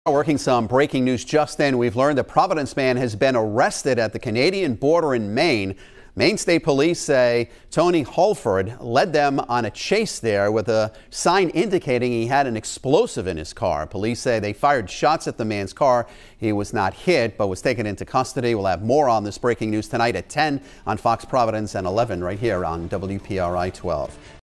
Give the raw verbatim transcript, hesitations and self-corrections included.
Working some breaking news just in. We've learned a Providence man has been arrested at the Canadian border in Maine. Maine State Police say Tony Holford led them on a chase there with a sign indicating he had an explosive in his car. Police say they fired shots at the man's car. He was not hit, but was taken into custody. We'll have more on this breaking news tonight at ten on Fox Providence and eleven right here on W P R I twelve.